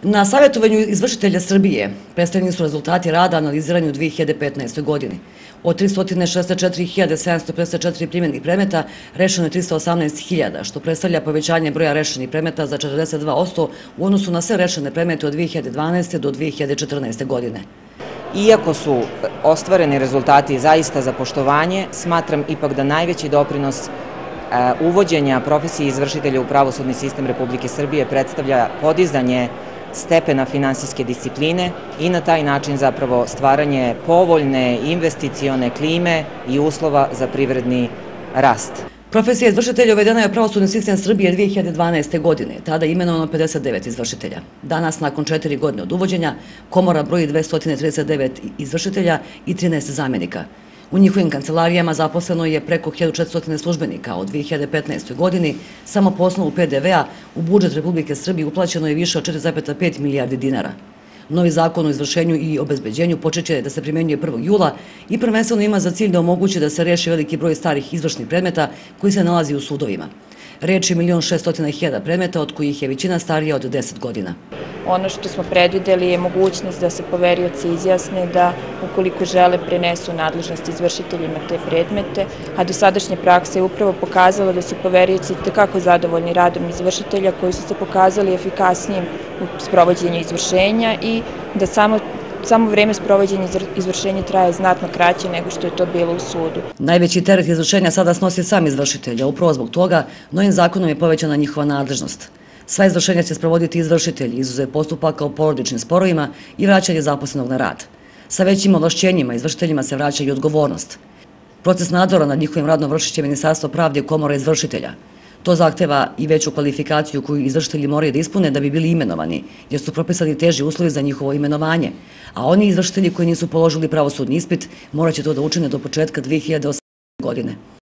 Na savjetovanju izvršitelja Srbije predstavljeni su rezultati rada analizirani u 2015. godini. Od 364.754 primjenih predmeta rešeno je 318.000, što predstavlja povećanje broja rešenih predmeta za 42% u odnosu na sve rešene predmete od 2012. do 2014. godine. Iako su ostvareni rezultati zaista za poštovanje, smatram ipak da najveći doprinos uvođenja profesije izvršitelja u pravosudni sistem Republike Srbije predstavlja podizanje stepena finansijske discipline i na taj način zapravo stvaranje povoljne investicione klime i uslova za privredni rast. Profesija izvršitelja uvedena je u pravosudni sistem Srbije 2012. godine, tada je imenovano 59 izvršitelja. Danas, nakon 4 godine od uvođenja, komora broji 239 izvršitelja i 13 zamenika. U njihovim kancelarijama zaposleno je preko 1400 službenika. Od 2015. godini samo po osnovu PDV-a u budžet Republike Srbije uplaćeno je više od 4,5 milijardi dinara. Novi zakon o izvršenju i obezbeđenju počeće da se primenjuje 1. jula i prvenstveno ima za cilj da omogući da se reši veliki broj starih izvršnih predmeta koji se nalazi u sudovima. Reč je 1.600.000 predmeta, od kojih je većina starija od 10 godina. Ono što smo predvideli je mogućnost da se poverioci izjasne da ukoliko žele prenesu nadležnost izvršiteljima te predmete, a dosadašnja praksa je upravo pokazala da su poverioci tekako zadovoljni radom izvršitelja koji su se pokazali efikasnijim u sprovođenju izvršenja i da samo vreme sprovođenja izvršenja traje znatno kraće nego što je to bilo u sudu. Najveći teret izvršenja sada snosi sam izvršitelj, a upravo zbog toga novim zakonom je povećana njihova nadležnost. Sva izvršenja će sprovoditi izvršitelji, izuzev postupaka o porodičnim sporovima i vraćanje zaposlenog na rad. Sa većim ovlašćenjima izvršiteljima se vraća i odgovornost. Proces nadzora nad njihovim radom vršiće Ministarstvo pravde i komora izvršitelja. To zahteva i veću kvalifikaciju koju izvršitelji moraju da ispune da bi bili imenovani, jer su propisani teži uslovi za njihovo imenovanje, a oni izvršitelji koji nisu položili pravosudni ispit morat će to da učine do početka 2018. godine.